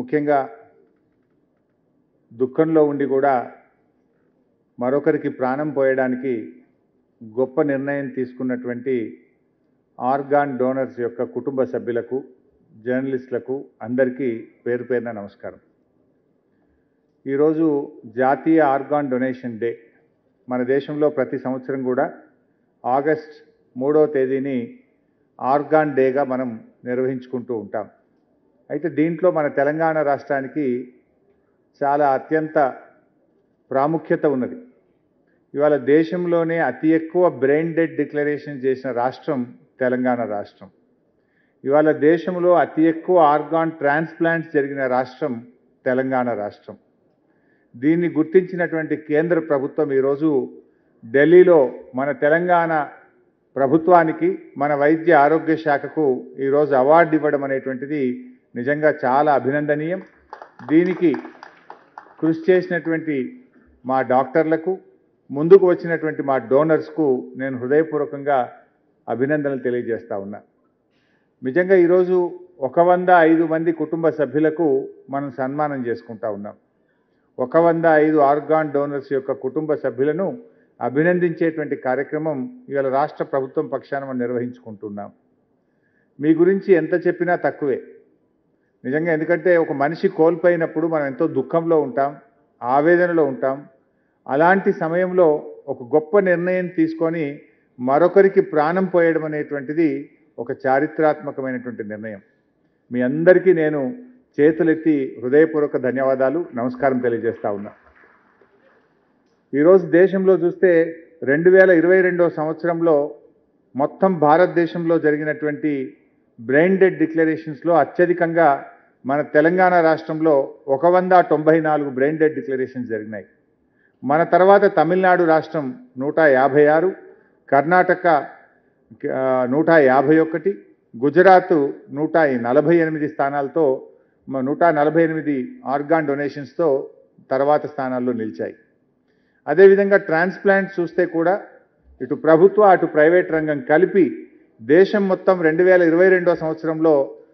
ముఖ్యంగా దుఃఖంలో ఉండి కూడా మరొకరికి ప్రాణం పోయడానికి గొప్ప నిర్ణయం తీసుకున్నటువంటి ఆర్గాన్ డోనర్స్ యొక్క కుటుంబ సభ్యులకు, జర్నలిస్టులకు అందరికీ పేరు పేరున నమస్కారం. ఈరోజు జాతీయ ఆర్గాన్ డొనేషన్ డే. మన దేశంలో ప్రతి సంవత్సరం కూడా ఆగస్ట్ 3వ తేదీని ఆర్గాన్ డేగా మనం నిర్వహించుకుంటూ ఉంటాం. అయితే దీంట్లో మన తెలంగాణ రాష్ట్రానికి చాలా అత్యంత ప్రాముఖ్యత ఉన్నది. ఇవాళ దేశంలోనే అతి ఎక్కువ బ్రెయిన్ డెడ్ డిక్లరేషన్ చేసిన రాష్ట్రం తెలంగాణ రాష్ట్రం. ఇవాళ దేశంలో అతి ఎక్కువ ఆర్గాన్ ట్రాన్స్ప్లాంట్స్ జరిగిన రాష్ట్రం తెలంగాణ రాష్ట్రం. దీన్ని గుర్తించినటువంటి కేంద్ర ప్రభుత్వం ఈరోజు ఢిల్లీలో మన తెలంగాణ ప్రభుత్వానికి, మన వైద్య ఆరోగ్య శాఖకు ఈరోజు అవార్డు ఇవ్వడం అనేటువంటిది నిజంగా చాలా అభినందనీయం. దీనికి కృషి చేసినటువంటి మా డాక్టర్లకు, ముందుకు వచ్చినటువంటి మా డోనర్స్కు నేను హృదయపూర్వకంగా అభినందనలు తెలియజేస్తా ఉన్నా. నిజంగా ఈరోజు 105 మంది కుటుంబ సభ్యులకు మనం సన్మానం చేసుకుంటా ఉన్నాం. 105 ఆర్గాన్ డోనర్స్ యొక్క కుటుంబ సభ్యులను అభినందించేటువంటి కార్యక్రమం ఇవాళ రాష్ట్ర ప్రభుత్వం పక్షాన మనం నిర్వహించుకుంటున్నాం. మీ గురించి ఎంత చెప్పినా తక్కువే నిజంగా. ఎందుకంటే ఒక మనిషి కోల్పోయినప్పుడు మనం ఎంతో దుఃఖంలో ఉంటాం, ఆవేదనలో ఉంటాం. అలాంటి సమయంలో ఒక గొప్ప నిర్ణయం తీసుకొని మరొకరికి ప్రాణం పోయడం అనేటువంటిది ఒక చారిత్రాత్మకమైనటువంటి నిర్ణయం. మీ అందరికీ నేను చేతులెత్తి హృదయపూర్వక ధన్యవాదాలు, నమస్కారం తెలియజేస్తా ఉన్నా. ఈరోజు దేశంలో చూస్తే 2022వ సంవత్సరంలో మొత్తం భారతదేశంలో జరిగినటువంటి బ్రెయిన్ డెడ్ డిక్లరేషన్స్లో అత్యధికంగా మన తెలంగాణ రాష్ట్రంలో 194 బ్రెయిన్ డెడ్ డిక్లరేషన్స్ జరిగినాయి. మన తర్వాత తమిళనాడు రాష్ట్రం 156, కర్ణాటక 151, గుజరాత్ 148 స్థానాలతో 148 ఆర్గాన్ డొనేషన్స్తో తర్వాత స్థానాల్లో నిలిచాయి. అదేవిధంగా ట్రాన్స్ప్లాంట్ చూస్తే కూడా ఇటు ప్రభుత్వ అటు ప్రైవేట్ రంగం కలిపి దేశం మొత్తం 2022వ సంవత్సరంలో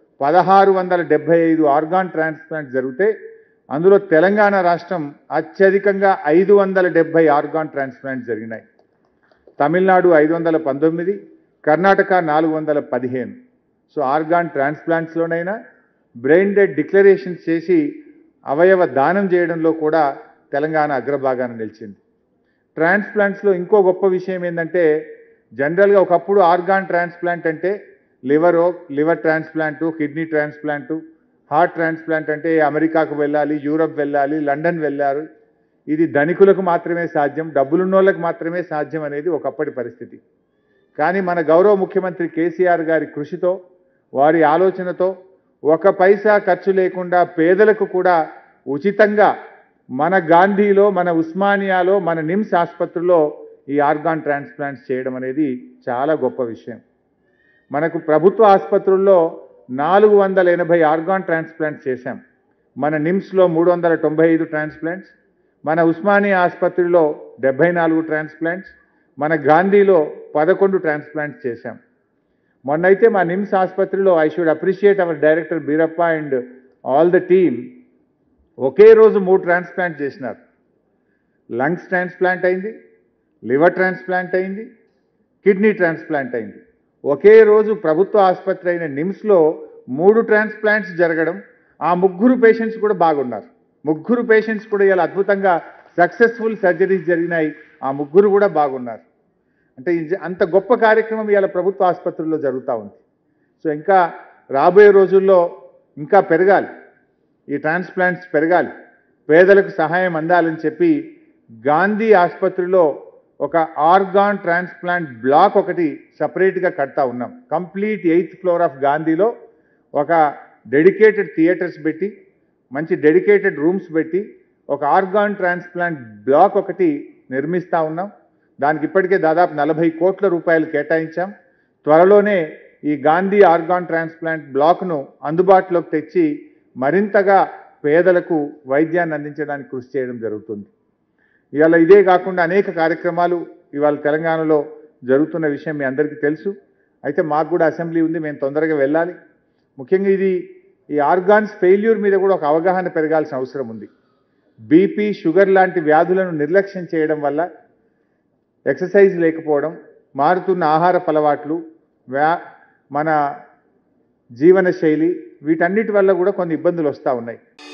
1675 ఆర్గాన్ ట్రాన్స్ప్లాంట్ జరిగితే అందులో తెలంగాణ రాష్ట్రం అత్యధికంగా 570 ఆర్గాన్ ట్రాన్స్ప్లాంట్ జరిగినాయి. తమిళనాడు 519, కర్ణాటక 415. సో ఆర్గాన్ ట్రాన్స్ప్లాంట్స్లోనైనా బ్రెయిన్ డెడ్ డిక్లరేషన్స్ చేసి అవయవ దానం చేయడంలో కూడా తెలంగాణ అగ్రభాగాన నిలిచింది. ట్రాన్స్ప్లాంట్స్లో ఇంకో గొప్ప విషయం ఏంటంటే, జనరల్గా ఒకప్పుడు ఆర్గాన్ ట్రాన్స్ప్లాంట్ అంటే liver transplant, kidney transplant, heart transplant అంటే అమెరికాకు వెళ్ళాలి, యూరప్ వెళ్ళాలి, లండన్ వెళ్ళారు. ఇది ధనికులకు మాత్రమే సాధ్యం, డబ్బులున్నోళ్ళకు మాత్రమే సాధ్యం అనేది ఒకప్పటి పరిస్థితి. కానీ మన గౌరవ ముఖ్యమంత్రి కేసీఆర్ గారి కృషితో, వారి ఆలోచనతో 1 పైసా ఖర్చు లేకుండా పేదలకు కూడా ఉచితంగా మన గాంధీలో, మన ఉస్మానియాలో, మన నిమ్స్ ఆసుపత్రిలో ఈ ఆర్గాన్ ట్రాన్స్ప్లాంట్స్ చేయడం అనేది చాలా గొప్ప విషయం. మనకు ప్రభుత్వ ఆసుపత్రుల్లో 480 ఆర్గాన్ ట్రాన్స్ప్లాంట్స్ చేశాం. మన నిమ్స్లో 395 ట్రాన్స్ప్లాంట్స్, మన ఉస్మానియా ఆసుపత్రిలో 74 ట్రాన్స్ప్లాంట్స్, మన గాంధీలో 11 ట్రాన్స్ప్లాంట్స్ చేశాం. మొన్నైతే మా నిమ్స్ ఆసుపత్రిలో I should appreciate our director Beerappa and all the team, ఒకే రోజు 3 ట్రాన్స్ప్లాంట్ చేసినారు. లంగ్స్ ట్రాన్స్ప్లాంట్ అయింది, లివర్ ట్రాన్స్ప్లాంట్ అయింది, కిడ్నీ ట్రాన్స్ప్లాంట్ అయింది. ఒకే రోజు ప్రభుత్వ ఆసుపత్రి అయిన నిమ్స్లో 3 ట్రాన్స్ప్లాంట్స్ జరగడం, ఆ 3 పేషెంట్స్ కూడా బాగున్నారు. 3 పేషెంట్స్ కూడా ఇలా అద్భుతంగా సక్సెస్ఫుల్ సర్జరీస్ జరిగినాయి, ఆ 3 కూడా బాగున్నారు. అంటే అంత గొప్ప కార్యక్రమం ఇవాళ ప్రభుత్వ ఆసుపత్రుల్లో జరుగుతూ ఉంది. సో ఇంకా రాబోయే రోజుల్లో ఇంకా పెరగాలి, ఈ ట్రాన్స్ప్లాంట్స్ పెరగాలి, పేదలకు సహాయం అందాలని చెప్పి గాంధీ ఆసుపత్రిలో ఒక ఆర్గాన్ ట్రాన్స్ప్లాంట్ బ్లాక్ ఒకటి సపరేట్గా కడతా ఉన్నాం. కంప్లీట్ 8th ఫ్లోర్ ఆఫ్ గాంధీలో ఒక డెడికేటెడ్ థియేటర్స్ పెట్టి, మంచి డెడికేటెడ్ రూమ్స్ పెట్టి ఒక ఆర్గాన్ ట్రాన్స్ప్లాంట్ బ్లాక్ ఒకటి నిర్మిస్తూ ఉన్నాం. దానికి ఇప్పటికే దాదాపు 40 కోట్ల రూపాయలు కేటాయించాం. త్వరలోనే ఈ గాంధీ ఆర్గాన్ ట్రాన్స్ప్లాంట్ బ్లాక్ను అందుబాటులోకి తెచ్చి మరింతగా పేదలకు వైద్యాన్ని అందించడానికి కృషి చేయడం జరుగుతుంది. ఇవాళ ఇదే కాకుండా అనేక కార్యక్రమాలు ఇవాళ తెలంగాణలో జరుగుతున్న విషయం మీ అందరికీ తెలుసు. అయితే మాకు కూడా అసెంబ్లీ ఉంది, మేము తొందరగా వెళ్ళాలి. ముఖ్యంగా ఇది ఈ ఆర్గాన్స్ ఫెయిల్యూర్ మీద కూడా ఒక అవగాహన పెరగాల్సిన అవసరం ఉంది. బీపీ, షుగర్ లాంటి వ్యాధులను నిర్లక్ష్యం చేయడం వల్ల, ఎక్సర్సైజ్ లేకపోవడం, మారుతున్న ఆహారపు అలవాట్లు, మన జీవన శైలి, వీటన్నిటి వల్ల కూడా కొన్ని ఇబ్బందులు వస్తూ ఉన్నాయి.